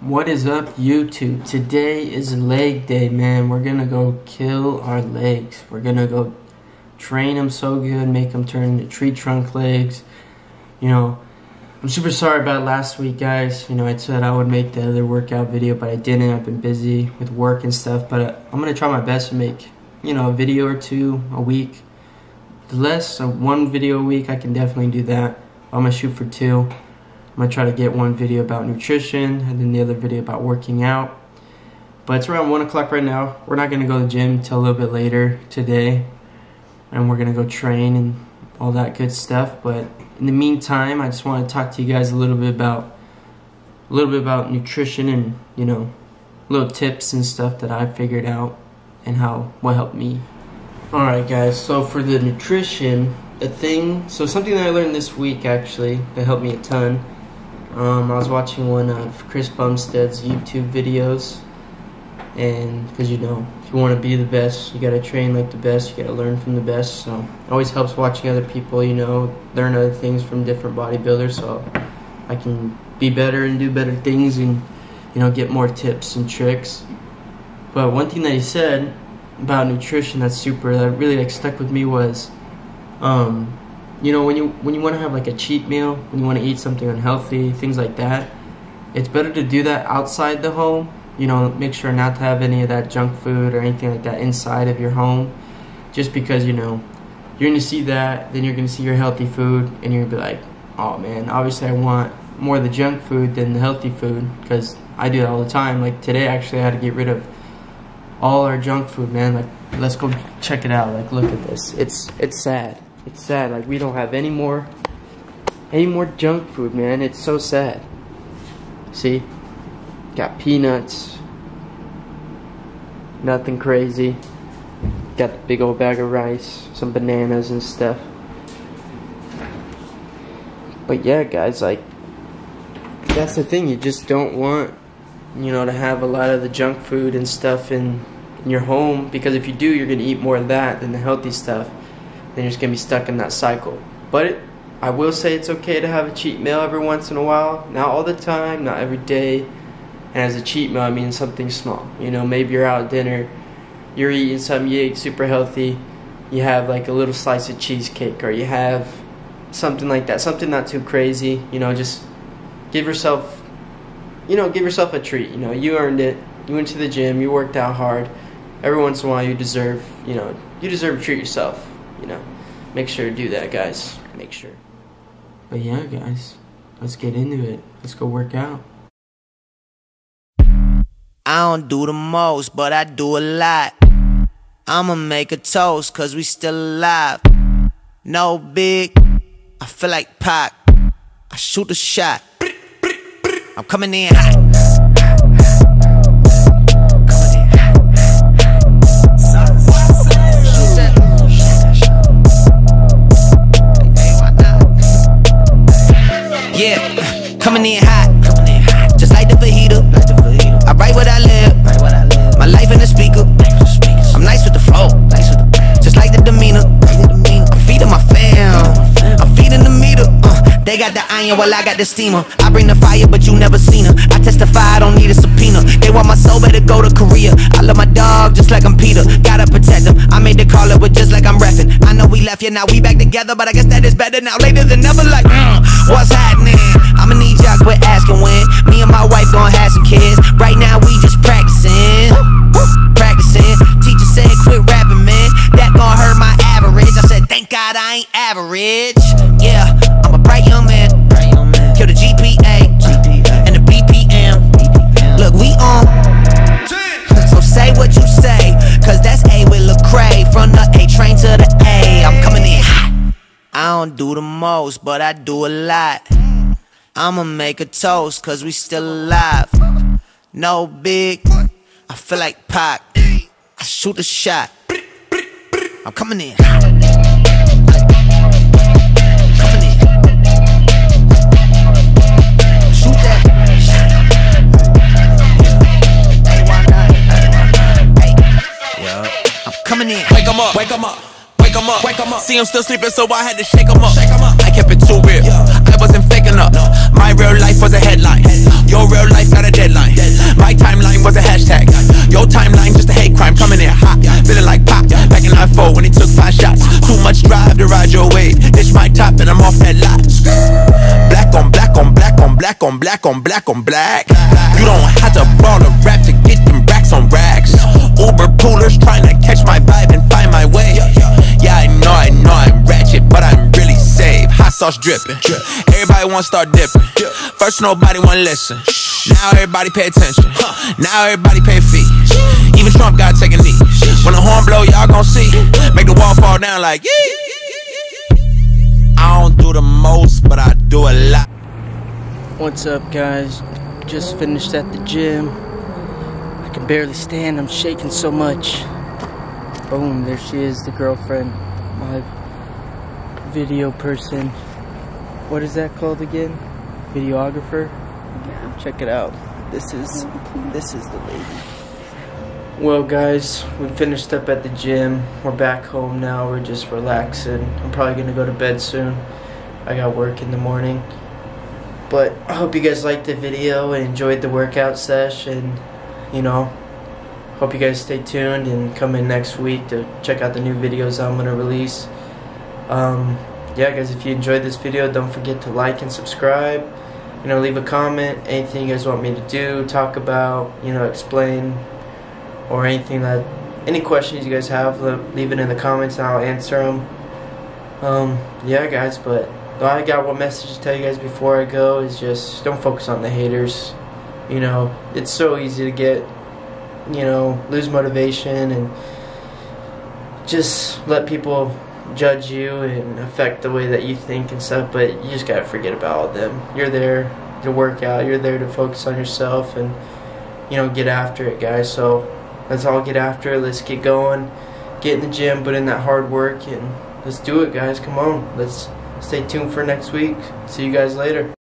What is up, YouTube? Today is leg day, man. We're gonna go kill our legs. We're gonna go train them so good, make them turn into tree trunk legs. You know, I'm super sorry about last week, guys. You know, I said I would make the other workout video, but I didn't. I've been busy with work and stuff, but I'm gonna try my best to make, you know, a video or two a week. The less, one video a week, I can definitely do that. I'm gonna shoot for 2. I'm gonna try to get one video about nutrition and then the other video about working out. But it's around 1 o'clock right now. We're not gonna go to the gym until a little bit later today, and we're gonna go train and all that good stuff. But in the meantime, I just want to talk to you guys a little bit about nutrition and, you know, little tips and stuff that I figured out and what helped me. Alright guys, so for the nutrition, something that I learned this week actually that helped me a ton. I was watching one of Chris Bumstead's YouTube videos, and because, you know, if you want to be the best, you gotta train like the best, you gotta learn from the best. So it always helps watching other people, you know, learn other things from different bodybuilders, so I can be better and do better things and, you know, get more tips and tricks. But one thing that he said about nutrition that really like stuck with me was, you know, when you want to have like a cheat meal, when you want to eat something unhealthy, things like that, it's better to do that outside the home. You know, make sure not to have any of that junk food or anything like that inside of your home, just because, you know, you're going to see that, then you're going to see your healthy food, and you're going to be like, oh man, obviously I want more of the junk food than the healthy food, because I do it all the time. Like today, actually, I had to get rid of all our junk food, man. Like, let's go check it out. Like, look at this. It's sad. It's sad. Like, we don't have any more junk food, man. It's so sad. See? Got peanuts. Nothing crazy. Got the big old bag of rice, some bananas and stuff. But yeah, guys, like, that's the thing. You just don't want, you know, to have a lot of the junk food and stuff in your home, because if you do, you're going to eat more of that than the healthy stuff. Then you're just going to be stuck in that cycle. But I will say it's okay to have a cheat meal every once in a while. Not all the time, not every day. And as a cheat meal, I mean something small. You know, maybe you're out at dinner, you're eating something you ate super healthy. You have like a little slice of cheesecake, or you have something like that. Something not too crazy. You know, just give yourself a treat. You know, you earned it. You went to the gym, you worked out hard. Every once in a while you deserve to treat yourself. You know, make sure to do that, guys. Make sure. But yeah, guys, let's get into it. Let's go work out. I don't do the most, but I do a lot. I'ma make a toast, cause we still alive. No big, I feel like Pac. I shoot a shot. I'm coming in hot. Yeah, coming in hot, just like the fajita. I write what I live, my life in the speaker. I'm nice with the flow, just like the demeanor. I'm feeding my fam, I'm feeding the meter. They got the iron while I got the steamer. I bring the fire, but you never seen her. I testify, I don't need a subpoena. They want my soul, better go to Korea. I love my dog just like I'm Peter. Gotta protect them. I made the call, it was just like I'm reffing. I know we left, yeah, now we back together, but I guess that is better now, later than never. Like, what's happening? I'ma need y'all quit asking when. Me and my wife gon' have some kids. Right now we just practicing. Teacher said quit rapping, man. That gon' hurt my average. I said thank God I ain't average. Yeah, I'm a bright young man. Kill the GPA and the BPM. Look, we on. So say what you say, cause that's A with Lecrae. From the A train to the A, I'm coming in hot. I don't do the most, but I do a lot. I'ma make a toast, cause we still alive. No big, I feel like Pac. I shoot a shot. I'm coming in hot. Coming in. Shoot that. Hey, why not? Hey. Yeah. I'm coming in. Wake 'em up, wake 'em up. Wake 'em up, wake 'em up. See 'em still sleeping, so I had to shake 'em up. I kept it too real, I wasn't faking up. My real life was a headline. Your real life got a deadline. My timeline was a hashtag. Your timeline just a hate crime. Coming in hot, feeling like Pop. Back in 94 when he took 5 shots. Too much drive to ride your wave. Ditch my top and I'm off that lot. Black on black on black on black on black on black on black. You don't have to brawl a rap to get them racks on racks. Uber poolers trying to catch my vibe and find my way. Yeah, I know I'm ratchet, but I'm really safe. Hot sauce dripping. Everybody wanna start dipping. First nobody wanna listen. Now everybody pay attention. Now everybody pay a fee. Even Trump gotta take a knee. When the horn blow, y'all gon' see. Make the wall fall down like I don't do the most, but I do a lot. What's up, guys? Just finished at the gym. I can barely stand, I'm shaking so much. Boom, there she is, the girlfriend. My video person. What is that called again? Videographer? Yeah. Check it out. This is the lady. Well, guys, we finished up at the gym. We're back home now. We're just relaxing. I'm probably gonna go to bed soon. I got work in the morning. But I hope you guys liked the video and enjoyed the workout session. You know, hope you guys stay tuned and come in next week to check out the new videos I'm gonna release. Yeah, guys, if you enjoyed this video, don't forget to like and subscribe. You know, leave a comment, anything you guys want me to do, talk about, you know, explain, or anything any questions you guys have, leave it in the comments and I'll answer them. Yeah, guys, but I got one message to tell you guys before I go is just don't focus on the haters. You know, it's so easy to get, you know, lose motivation and just let people judge you and affect the way that you think and stuff, but you just gotta forget about all them. You're there to work out, you're there to focus on yourself and, you know, get after it, guys. So let's all get after it. Let's get going, get in the gym, put in that hard work, and let's do it, guys. Come on, let's stay tuned for next week. See you guys later.